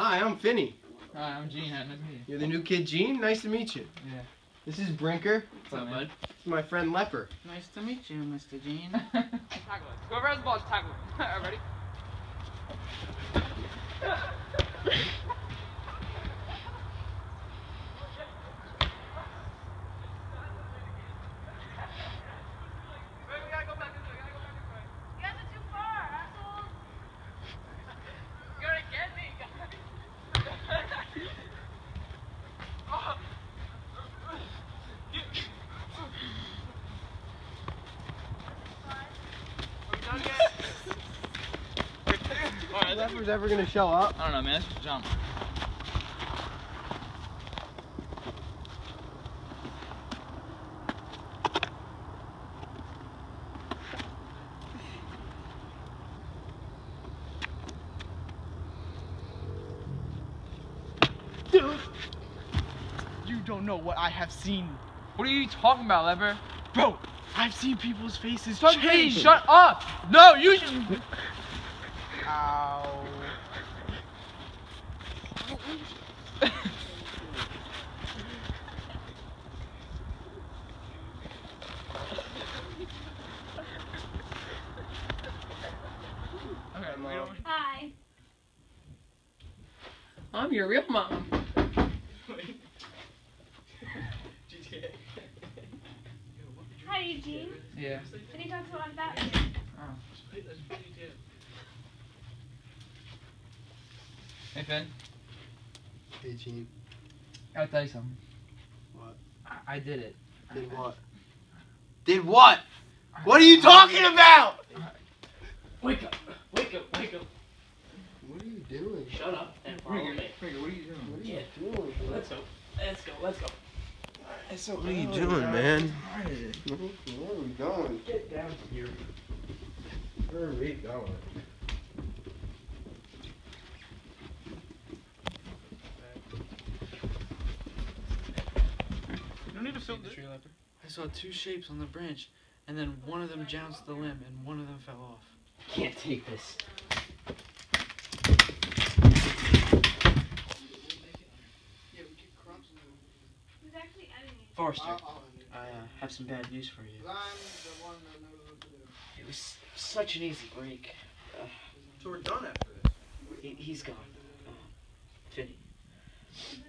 Hi, I'm Finney. Hi, I'm Gene. Nice to meet you. You're the new kid, Gene? Nice to meet you. Yeah. This is Brinker. What's up, bud? This is my friend Leper. Nice to meet you, Mr. Gene. Tackle it. Whoever has the ball, just tackle it. Alright, ready? Leper's ever gonna show up? I don't know, man. Let's just jump. Dude, you don't know what I have seen. What are you talking about, Leper? Bro, I've seen people's faces Hey, change. shut up! No, you should. Ow. Hi. I'm your real mom. Hi, Eugene. Yeah. Can you talk to us about Hey, Finn. Hey, Gene. I gotta tell you something. What? I did it. Did what? Did what? What are you talking about? Wake up! Wake up! Wake up! What are you doing? Shut up and follow me. Frigga, what are you doing? What are you Yeah. doing? Let's go. Let's go. Let's go. It's so What are you doing, man? Where is it? Where are we going? Get down here. Where are we going? You don't need to film this. I saw two shapes on the branch, and then one of them jounced the limb, and one of them fell off. Can't take this. Who's actually editing it? Forrester, I have some bad news for you. It was such an easy break. So we're done after this. He's gone. Finney. Who's